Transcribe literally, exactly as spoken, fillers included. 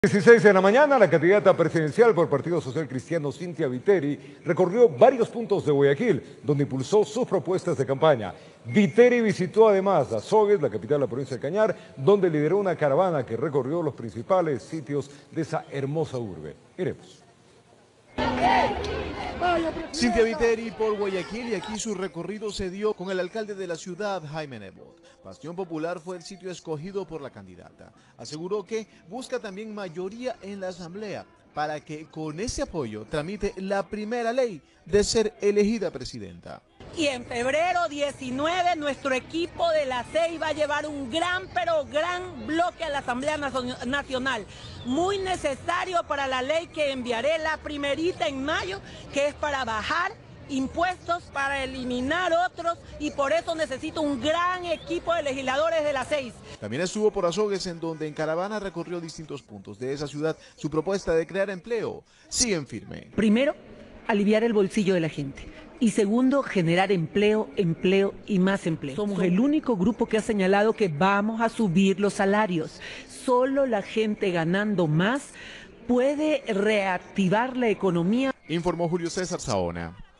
dieciséis de la mañana, la candidata presidencial por Partido Social Cristiano, Cynthia Viteri, recorrió varios puntos de Guayaquil, donde impulsó sus propuestas de campaña. Viteri visitó además Azogues, la capital de la provincia de Cañar, donde lideró una caravana que recorrió los principales sitios de esa hermosa urbe. Miremos. Cynthia Viteri por Guayaquil, y aquí su recorrido se dio con el alcalde de la ciudad, Jaime Nebot. Bastión Popular fue el sitio escogido por la candidata. Aseguró que busca también mayoría en la asamblea para que con ese apoyo tramite la primera ley de ser elegida presidenta. Y en febrero diecinueve nuestro equipo de la C E I va a llevar un gran, pero gran bloque a la Asamblea Nacional, muy necesario para la ley que enviaré, la primerita en mayo, que es para bajar impuestos, para eliminar otros, y por eso necesito un gran equipo de legisladores de la C E I. También estuvo por Azogues, en donde en caravana recorrió distintos puntos de esa ciudad. Su propuesta de crear empleo sigue en firme. Primero, aliviar el bolsillo de la gente. Y segundo, generar empleo, empleo y más empleo. Somos el único grupo que ha señalado que vamos a subir los salarios. Solo la gente ganando más puede reactivar la economía. Informó Julio César Saona.